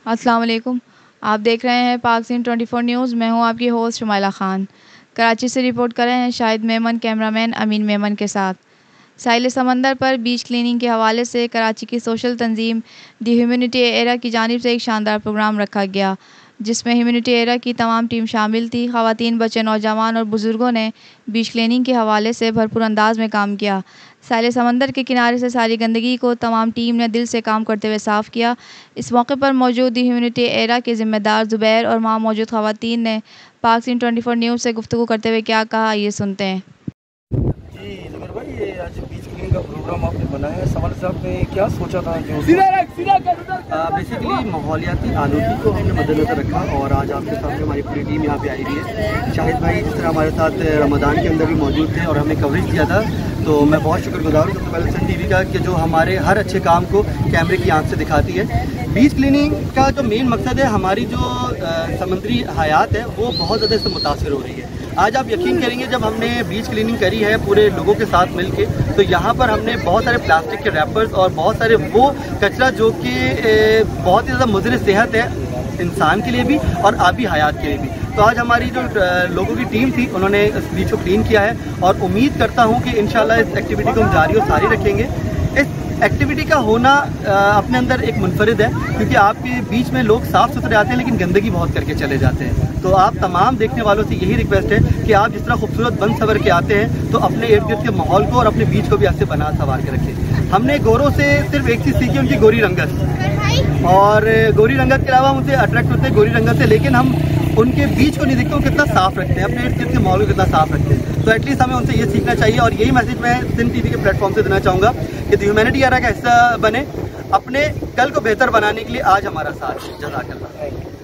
अस्सलाम वालेकुम। आप देख रहे हैं पाक सीन 24 न्यूज़। मैं हूं आपकी होस्ट शुमाइला खान। कराची से रिपोर्ट कर रहे हैं शाहिद मेमन, कैमरामैन अमीन मेमन के साथ। साहिल समंदर पर बीच क्लीनिंग के हवाले से कराची की सोशल तंजीम दी ह्यूमैनिटी एरा की जानिब से एक शानदार प्रोग्राम रखा गया, जिसमें ह्यूमैनिटी एरा की तमाम टीम शामिल थी। ख़वातीन, बच्चे, नौजवान और बुज़ुर्गों ने बीच क्लीनिंग के हवाले से भरपूर अंदाज में काम किया। साहिल समंदर के किनारे से सारी गंदगी को तमाम टीम ने दिल से काम करते हुए साफ़ किया। इस मौके पर मौजूद दी ह्यूमैनिटी एरा के ज़िम्मेदार ज़ुबैर और वहाँ मौजूद ख़वातीन ने पाक सीन 24 न्यूज़ से गुफ्तगू करते हुए क्या कहा, ये सुनते हैं। जी ज़ुबैर भाई, ये आज बीच क्लीनिंग का प्रोग्राम आपने बनाया है, सवाल साहब ने क्या सोचा था? जो बेसिकली माहौलियाती आलूगी को हमने मद्देनजर रखा और आज आपके सामने हमारी पूरी टीम यहाँ पे आई हुई है। शाहिद भाई जिस तरह हमारे साथ रमज़ान के अंदर भी मौजूद थे और हमने कवरेज दिया था, तो मैं बहुत शुक्रगुजार हूँ सबसे पहले सन टीवी का कि जो हमारे हर अच्छे काम को कैमरे की आंख से दिखाती है। बीच क्लीनिंग का जो मेन मकसद है, हमारी जो समुद्री हयात है वो बहुत ज़्यादा इससे मुतासर हो रही है। आज आप यकीन करेंगे, जब हमने बीच क्लीनिंग करी है पूरे लोगों के साथ मिलके, तो यहाँ पर हमने बहुत सारे प्लास्टिक के रैपर्स और बहुत सारे वो कचरा जो कि बहुत ही ज़्यादा मुज़र सेहत है इंसान के लिए भी और आबी हयात के लिए भी। तो आज हमारी जो लोगों की टीम थी, उन्होंने इस बीच को क्लीन किया है और उम्मीद करता हूँ कि इंशाल्लाह इस एक्टिविटी को हम जारी और सारी रखेंगे। इस एक्टिविटी का होना अपने अंदर एक मुनफरिद है, क्योंकि आपके बीच में लोग साफ़ सुथरे आते हैं लेकिन गंदगी बहुत करके चले जाते हैं। तो आप तमाम देखने वालों से यही रिक्वेस्ट है कि आप जिस तरह खूबसूरत बन सवर के आते हैं, तो अपने इर्द गिर्द के माहौल को और अपने बीच को भी ऐसे बना संवार के रखें। हमने गोरों से सिर्फ एक चीज़ सीखी, उनकी गोरी रंगत, और गोरी रंगत के अलावा उनसे अट्रैक्ट होते हैं गोरी रंगत से, लेकिन हम उनके बीच को नहीं देखते वो कितना साफ़ रखते हैं, अपने इर्द गिर्द के माहौल को कितना साफ़ रखते हैं। तो एटलीस्ट हमें उनसे ये सीखना चाहिए और यही मैसेज मैं सिंध टीवी के प्लेटफॉर्म से देना चाहूँगा कि दी ह्यूमैनिटी एरा का हिस्सा बने, अपने कल को बेहतर बनाने के लिए आज हमारा साथ। जज़ाकल्लाह।